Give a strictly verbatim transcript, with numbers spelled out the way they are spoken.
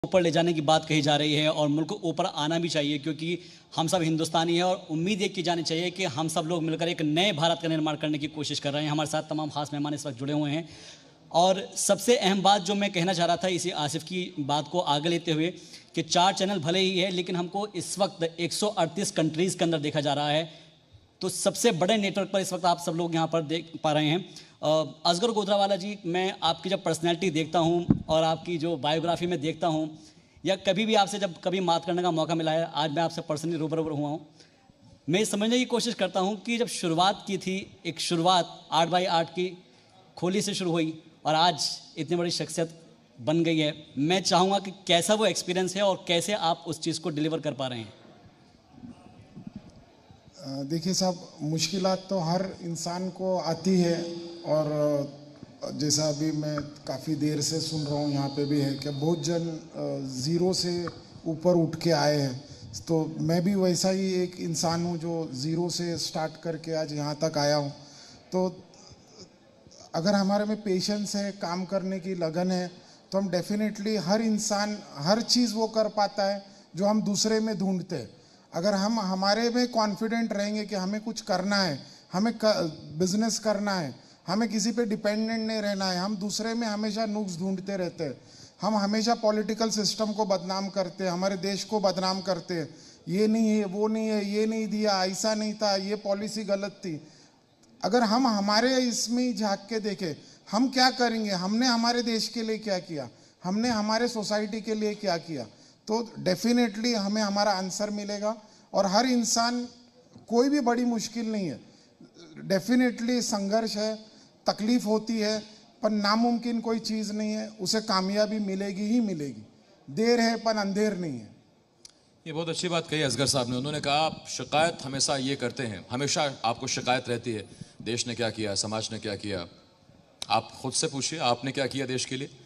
ऊपर ले जाने की बात कही जा रही है और मुल्क को ऊपर आना भी चाहिए, क्योंकि हम सब हिंदुस्तानी हैं और उम्मीद एक की जानी चाहिए कि हम सब लोग मिलकर एक नए भारत का निर्माण करने की कोशिश कर रहे हैं। हमारे साथ तमाम खास मेहमान इस वक्त जुड़े हुए हैं और सबसे अहम बात जो मैं कहना चाह रहा था इसी आसिफ की बात को आगे लेते हुए कि चार चैनल भले ही है लेकिन हमको इस वक्त एक सौ अड़तीस कंट्रीज़ के अंदर देखा जा रहा है, तो सबसे बड़े नेटवर्क पर इस वक्त आप सब लोग यहाँ पर देख पा रहे हैं। असगर गोदरावाला जी, मैं आपकी जब पर्सनैलिटी देखता हूँ और आपकी जो बायोग्राफी में देखता हूँ या कभी भी आपसे जब कभी बात करने का मौका मिला है, आज मैं आपसे पर्सनली रूबरू हुआ हूँ, मैं समझने की कोशिश करता हूँ कि जब शुरुआत की थी, एक शुरुआत आठ बाई आठ की खोली से शुरू हुई और आज इतनी बड़ी शख्सियत बन गई है। मैं चाहूँगा कि कैसा वो एक्सपीरियंस है और कैसे आप उस चीज़ को डिलीवर कर पा रहे हैं। देखिए साहब, मुश्किलात तो हर इंसान को आती है और जैसा अभी मैं काफ़ी देर से सुन रहा हूँ यहाँ पे भी है कि बहुत जन ज़ीरो से ऊपर उठ के आए हैं, तो मैं भी वैसा ही एक इंसान हूँ जो ज़ीरो से स्टार्ट करके आज यहाँ तक आया हूँ। तो अगर हमारे में पेशेंस है, काम करने की लगन है, तो हम डेफिनेटली हर इंसान हर चीज़ वो कर पाता है जो हम दूसरे में ढूंढते हैं। अगर हम हमारे में कॉन्फिडेंट रहेंगे कि हमें कुछ करना है, हमें बिजनेस करना है, हमें किसी पे डिपेंडेंट नहीं रहना है, हम दूसरे में हमेशा नुक्स ढूंढते रहते हैं, हम हमेशा पॉलिटिकल सिस्टम को बदनाम करते हैं, हमारे देश को बदनाम करते हैं, ये नहीं है, वो नहीं है, ये नहीं दिया, ऐसा नहीं था, ये पॉलिसी गलत थी। अगर हम हमारे इसमें ही झाँक के देखें हम क्या करेंगे, हमने हमारे देश के लिए क्या किया, हमने हमारे सोसाइटी के लिए क्या किया, तो डेफिनेटली हमें हमारा आंसर मिलेगा। और हर इंसान, कोई भी बड़ी मुश्किल नहीं है, डेफिनेटली संघर्ष है, तकलीफ होती है, पर नामुमकिन कोई चीज़ नहीं है, उसे कामयाबी मिलेगी ही मिलेगी। देर है पर अंधेर नहीं है। ये बहुत अच्छी बात कही असगर साहब ने। उन्होंने कहा आप शिकायत हमेशा ये करते हैं, हमेशा आपको शिकायत रहती है, देश ने क्या किया, समाज ने क्या किया। आप खुद से पूछिए आपने क्या किया देश के लिए।